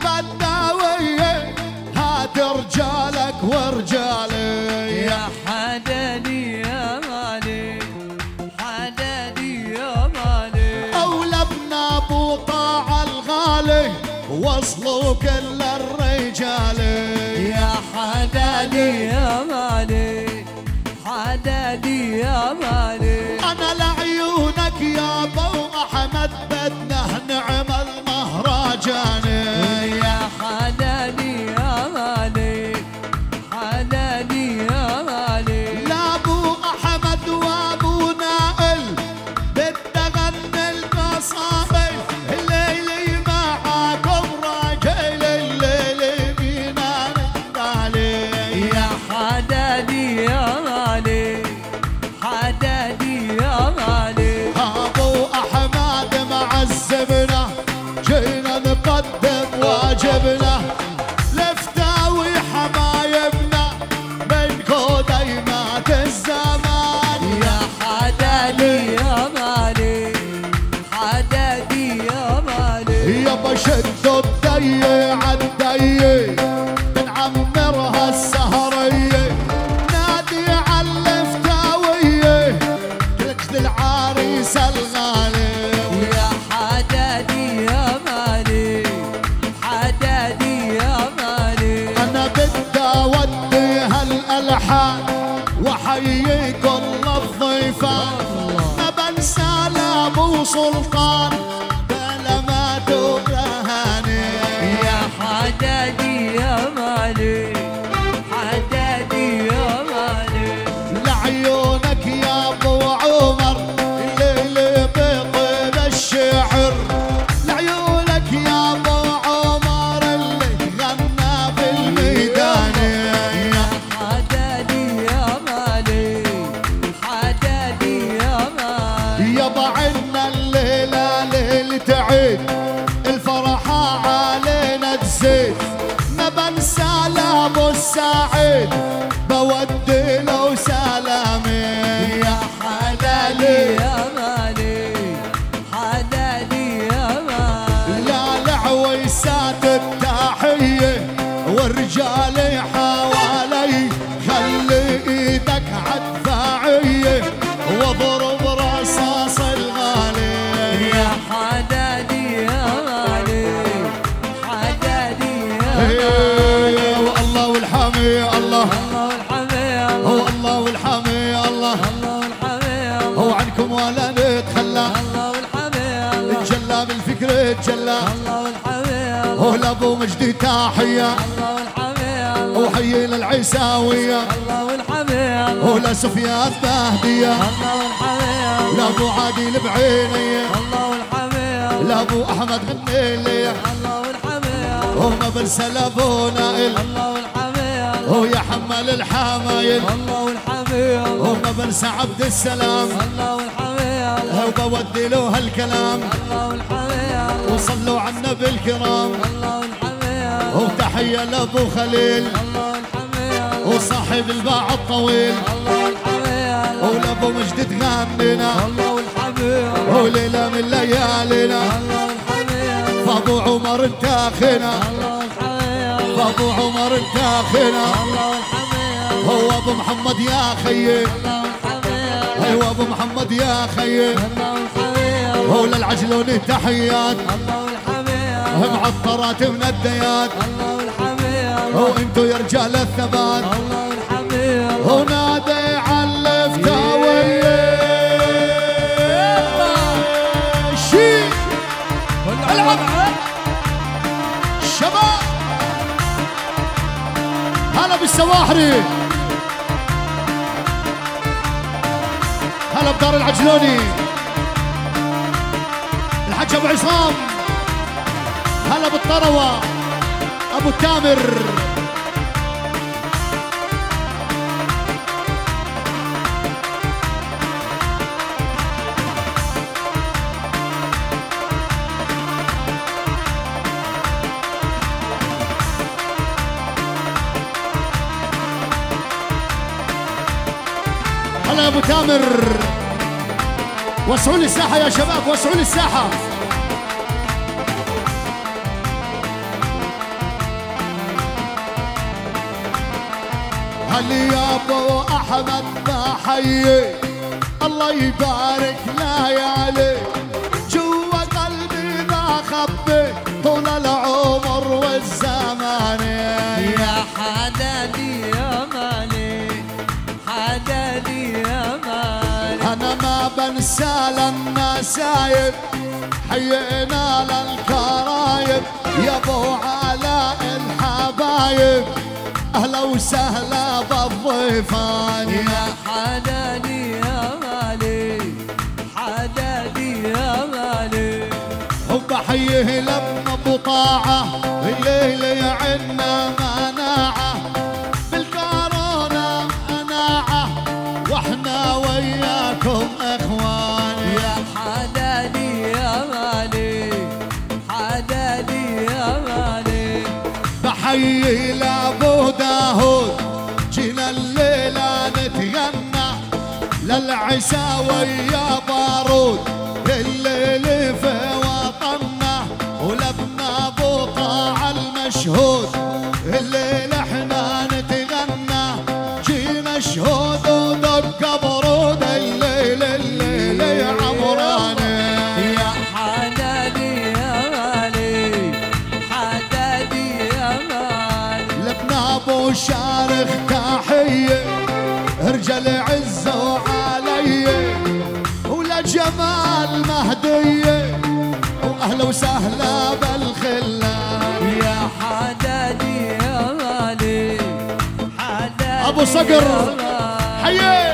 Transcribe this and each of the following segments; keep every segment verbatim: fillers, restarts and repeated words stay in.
بداوية هات رجالك ورجالي يا حدادي يا مالي حدادي يا مالي أولى ابن أبو طاعة الغالي وصلوا كل الرجال يا حدادي يا مالي حدادي يا مالي أنا لعيونك يا أبو أحمد بدنا نعمل مهرجان يا حدادي يا مالي حدادي يا مالي لا أبو أحمد وأبو نائل بدنا غني القصائد الليلي معاكم راجل الليلي بينا نقالي يا حدادي يا مالي حدادي يا مالي أبو أحمد معذبنا جينا نقدم واجبنا لفتاوي حبايبنا من قديمات الزمان يا حدادي يا مالي حدادي يا مالي يابا شدوا الدي عالدي بنعمرها السهرية نادي عاللفتاوية تجد العريس الغالي يا حدادي يا مالي حدادي يا مالي أنا بدي أودي هالألحان وأحيي كل الضيفان ما بنسى لأبو سلطان كلمات ورهاني يا حدادي يا مالي حدادي يا مالي لعيونك يا أبو عمر الليل بيض الشعر لعيونك يا أبو عمر اللي غنى في الميدان يا حدادي يا مالي حدادي يا مالي يابا عنا الليلة ليلة عيد الفرحة علينا تزيد ما بنسى لأبو السعيد بودي له سلامي يا حدادي يا مالي حدادي يا مالي لا لعويسات التحية ورجالي حوالي خلي ايدك عالدفاعية واضرب رصاص الغالي يا حدادي يا مالي حدادي يا إيه، والله والحامي الله الله والحمي هو الله والحامي الله الله والحمي هو عنكم ولا نتخلى الله والحمي اتجلى بالفكر اتجلى الله والحمي هو لابو مجدي تحية الله والحمي وحيي للعيساوية الله والحمي هو لسفيان بهدية الله والحمي لابو عادل بعيني الله والحمي لابو احمد غني لي الله والحمي هو ما بنسى لابو نائل الله والحمي هو يا حمل الحمايل الله والحمي هو ما بنسى عبد السلام الله والحمي هو بودي له هالكلام الله والحمي وصلوا على النبي الكرام الله والحمي هو تحية لابو خليل الله والحمي وصاحب الباع الطويل الله والحمي هو لابو مجد تغنينا الله والحمي هو ليلة من ليالينا الله والحمي فابو عمر انت اخينا الله والحمي فابو عمر انت اخينا الله والحمي هو ابو محمد يا خيي الله والحمي ايوه ابو محمد يا خيي الله والحمي هو للعجلوني تحيات الله والحمي معطرات من الديات الله والحمي هو انتو يا رجال الثبات الله والحمي هو نادي على الفتاوية شي العب الشباب هلا بالسواحري هلا بدار العجلوني الحاج ابو عصام هلا بالطروة ابو تامر هلا يا ابو تامر وسعوا لي الساحه يا شباب وسعوا لي الساحه علي يا ابو احمد بحيي الله يبارك ليالي جوا قلبي ما خبي طول العمر والزمان يا حلالي يا مالي حلالي يا مالي انا ما بنسى للنسايب حيينا للكرايب يا ابو علاء الحبايب اهلا وسهلا بالضيفان يا حلالي يا مالي حلالي يا مالي وبحيه لما ابو طاعه الليل عنا مناعه بالكورونا مناعه واحنا وياكم اخوان يا حلالي يا مالي حلالي يا مالي بحيي لابو داود جينا الليله نتغنى للعشا ويا بارود الليل في وطننا ولبنا ابو طاعه المشهود الليل احنا نتغنى جينا شهود ودق برود الليل الليل يا عمراني يا حلالي يا مالي حلالي يا مالي لبنا ابو شارخ تحيه رجال عزه وعلي ولا جمال مهديه واهلا وسهلا بالخلان يا حلالي يا مالي حلالي ابو صقر يا مالي. حيه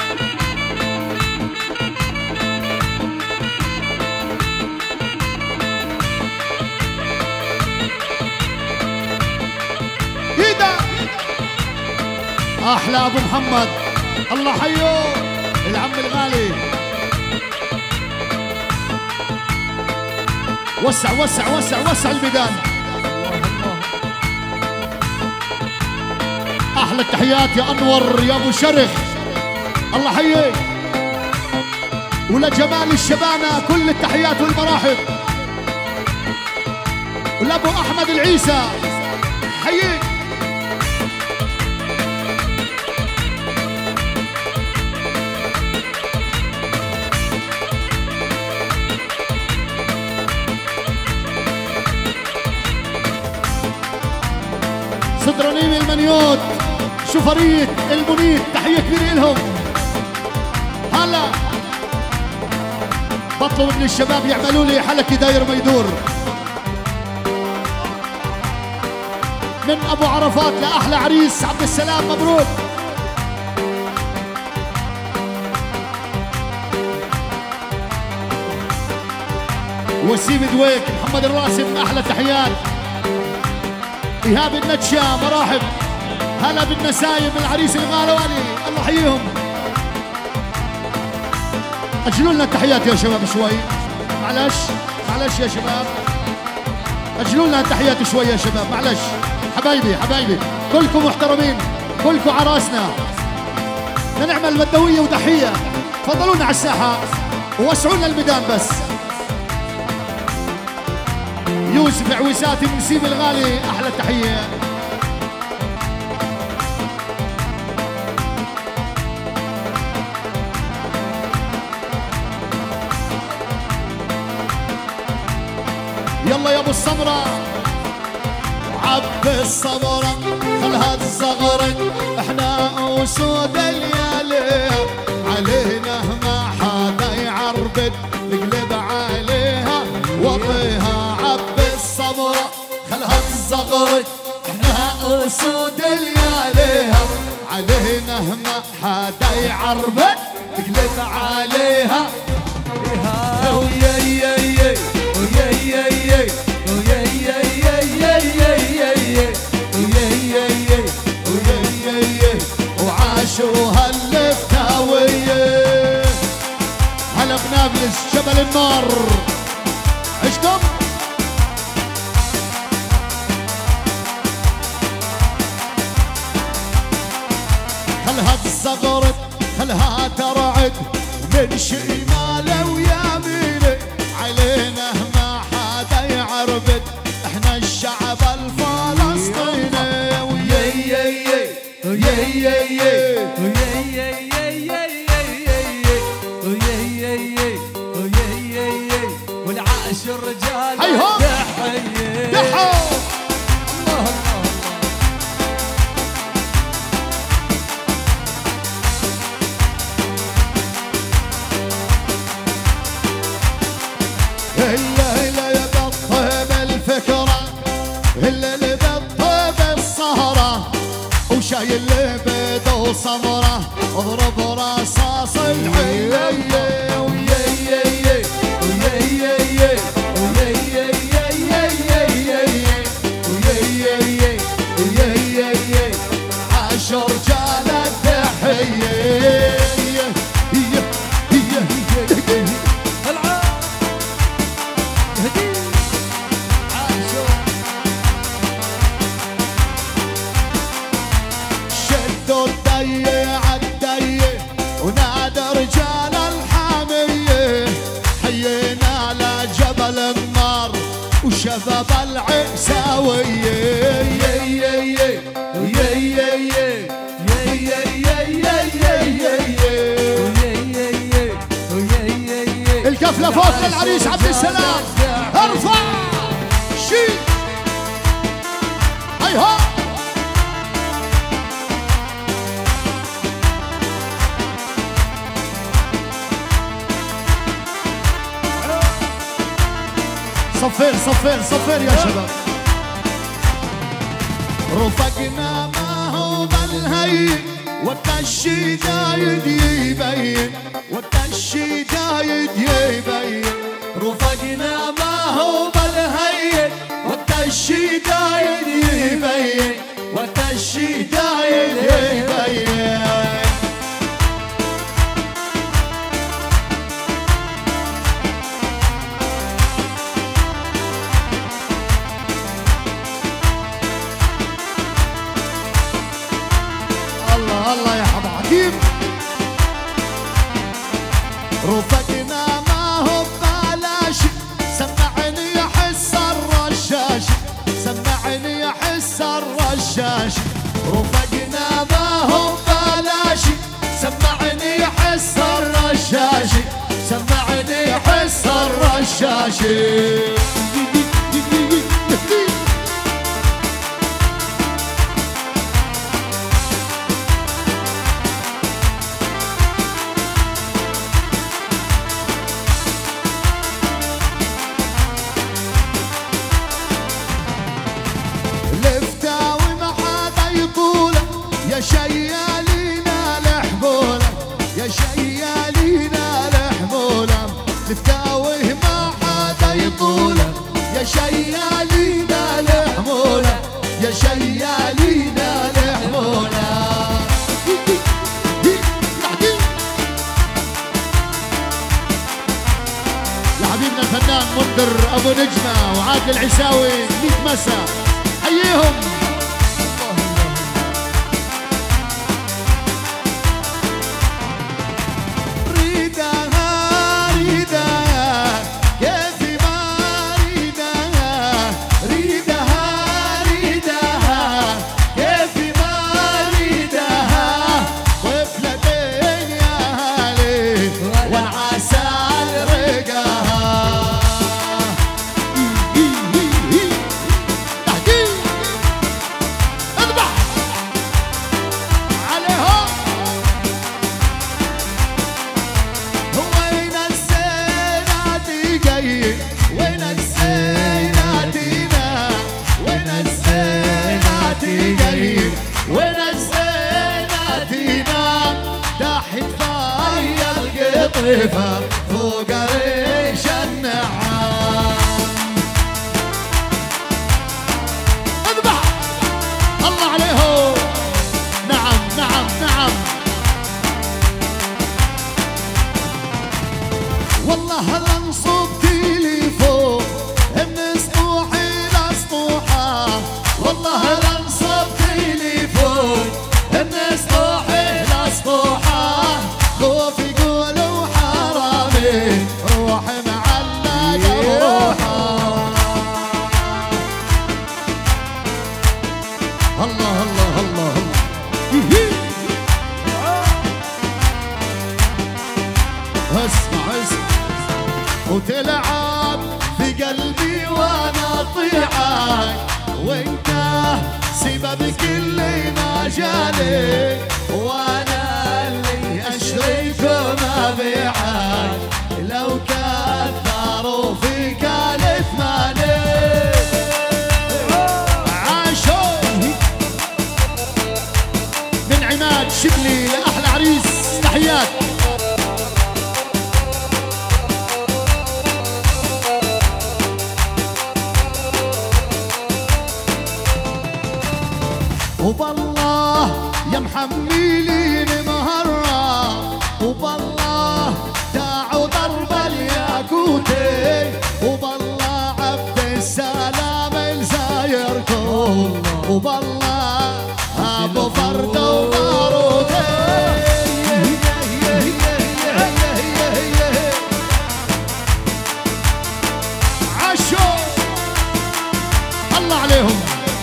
ايده احلى ابو محمد الله حيه العم الغالي وسع وسع وسع وسع الميدان احلى التحيات يا انور يا ابو شرخ الله حييك ولجمال الشبانه كل التحيات والمراحب ولابو احمد العيسى حييك صدرانيم المنيوت شفرية المنيت تحية كبيرة لهم هلا بطلب من الشباب يعملوا لي حلقة داير ما يدور من ابو عرفات لاحلى عريس عبد السلام مبروك وسيم دويك محمد الراسم احلى تحيات ايهاب النتشا مراحب هلا بالنسايب العريس الغالواني الله يحييهم اجلوا لنا التحيات يا شباب شوي معلش معلش يا شباب اجلوا لنا التحيات شوي يا شباب معلش حبايبي حبايبي كلكم محترمين كلكم عراسنا بدنا نعمل بدويه وضحيه تفضلونا على الساحه ووسعوا لنا الميدان بس يوسف عويساتي من سيب الغالي احلى تحيه يلا يا ابو السمره عب الصبره خلها تصغرك احنا اسود الليالي علينا ما حدا يعربد نقلب عليها وطيها عب الصبره خلها تصغرك احنا اسود الليالي علينا ما حدا يعربد نقلب عليها ويا يا يا ويا يا يا ويا يا يا يا يا يا يا ويا يا يا ويا يا يا وعاشوا هالفتاوية هلا بنابلس جبل النار عشتم خلها تصغرت خلها ترعد من شمال ويمينه علينا ما حدا يعربد احنا الشعب الفلسطيني ويا يا يا ويا والعاشر رجال هيهم تحية دحوا الله الله إلا إلا يبطل الفكرة إلا اللي بطل السهرة وشايل لبد وصمرة اضرب رصاص العيلية عشر رجال التحية شدوا الدية عالدية ونادى رجال الحامية حيينا على جبل النار وشباب العيساوية الكفلة فوق للعريس عبد السلام ارفع شيل هيها صفير صفير صفير يا شباب رفقنا ما هو بالهي وقت الشدايد يبين وقت الشدايد يبين رفقنا ما هو بالهي وقت الشدايد يبين وقت الشدايد يبين الله يا حبا عجيب رفقنا ما هو ببلاش سمعني حس الرشاش سمعني حس الرشاش رفقنا ما هو ببلاش سمعني حس الرشاش سمعني حس الرشاش يا شيالينا الحمولة يا شيالينا الحمولة نفتاويه ما حدا يطوله يا شيالينا الحمولة يا شيالينا الحمولة لحبيبنا الفنان منذر ابو نجمة وعادل العيساوي ميت مسا حييهم فوق ريش النعام اذبح الله عليهم نعم نعم نعم والله لنصب تليفون من سطوحي لسطوحة والله لنصب تليفون من سطوحي لسطوحة خوف يقولوا حرام بكل مجالي، وانا اللي اشريكم ابيعك لو كثروا فيك الف مالي. عاشوا من عماد شبلي لاحلى عريس، تحيات. وبالله يا محملين مهرة، وبالله داعوا ضرب الياقوتي، وبالله عبد السلام الزايركم، وبالله ابو فرد وباروتي. عاشوا الله عليهم.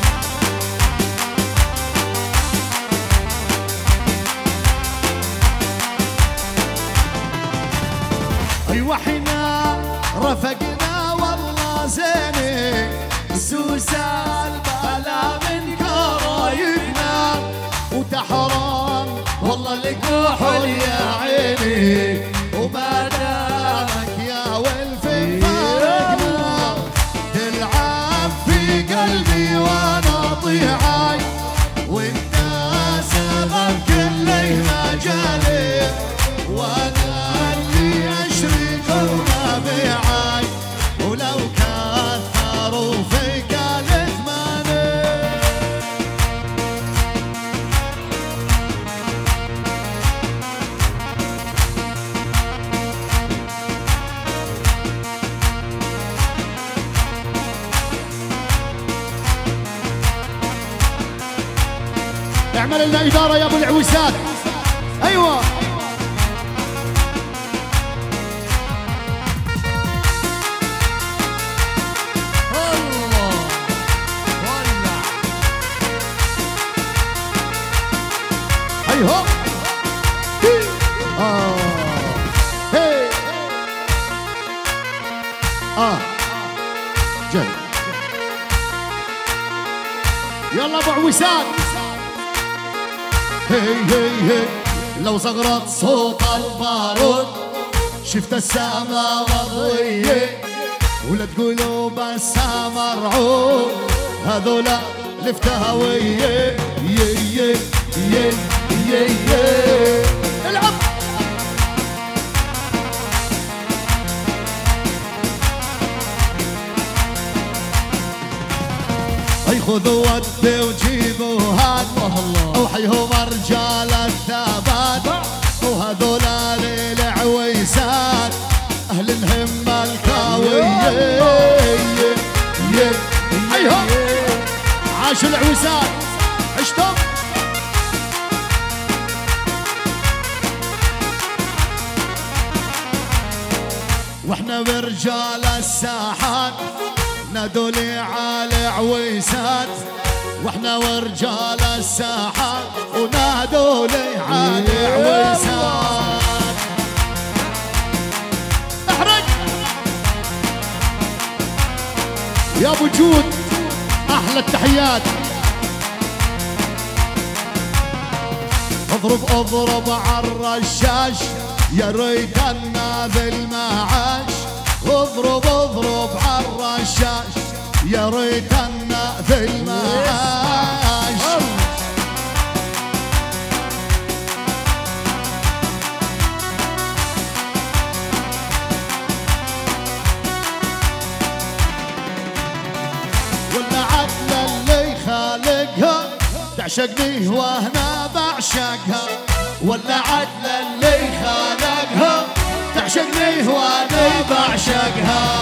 وحنا رفقنا والله زيني، سوسة البلا من كرايبنا، وتحرم والله الكحول يا عيني، وما دامك يا ولفي فارقنا، تلعب في قلبي وانا ضيعك، وانت سبب كل مجالي، وانا بيعك ولو كثروا فيك الاثماني. اعمل لنا اداره يا ابو العويسات. ايوه هو اه هي اه جاي. يلا ابو عويسات. هي هي هي لو زغرت صوت البارود، شفت السما مضوية، ولا تقولوا بس مرعوب، هذولا لفتهوية. يه يه يه يه يه العب. هي خذوا ودي وجيبوا هاد، وحيهم رجال الثبات، وهذولا للعويسات اهل الهمة الكاوية. ايهم عاشوا العويسات، عشتم. واحنا برجال الساحات نادوا لي على عويسات، واحنا ورجال الساحات ونادوا لي على عويسات. احرج يا ابو جود، احلى التحيات. اضرب اضرب عالرشاش، يا ريت الناذل المعاش، اضرب اضرب عالرشاش، يا ريت الناذل المعاش. ولا عدل اللي خالقها تعشقني وانا بعشقها، ولا عدل اللي خالقها تعشقني وانا بعشقها.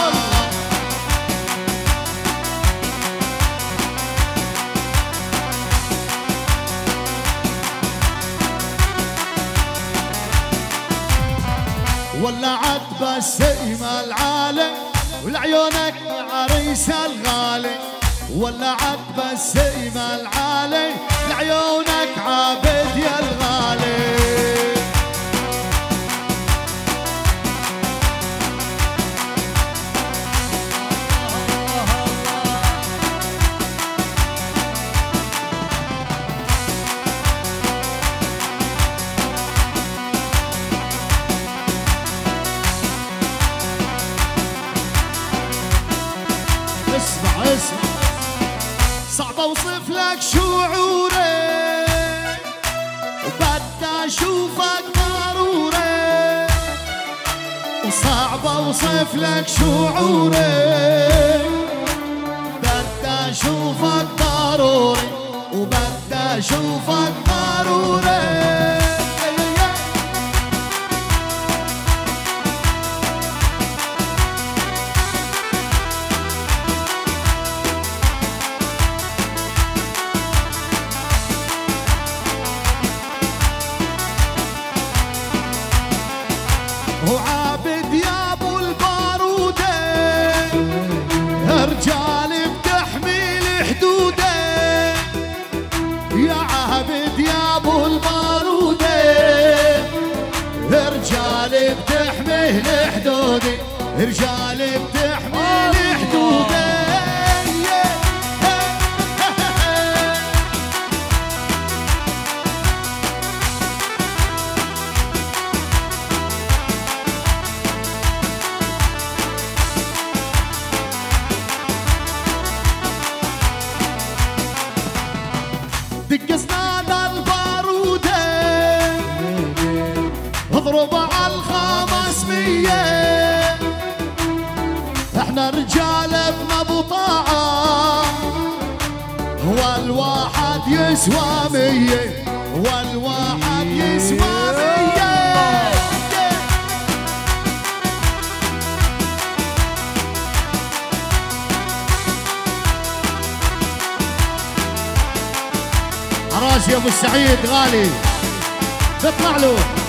ولا عد بسيم العالم ولعيونك عريس الغالي، ولا عد بسيم العالي لعيونك عابد يا الغالي. اسمع اسمع صعب اوصف لك شعوري وبدي اشوفك ضروري وصعب اوصف لك شعوري بدي اشوفك ضروري وبدي اشوفك ضروري وعابد يا ابو البارودين رجال بتحميل حدودين يا عابد يا ابو البارودين رجال بتحميل حدودي رجال بتحميل حدودي دق سناد البارودين اضرب على الخمسمية احنا رجال ابن ابو طاعة هو الواحد يسوى مية والواحد يسوى مية راسي ابو السعيد غالي تطلع له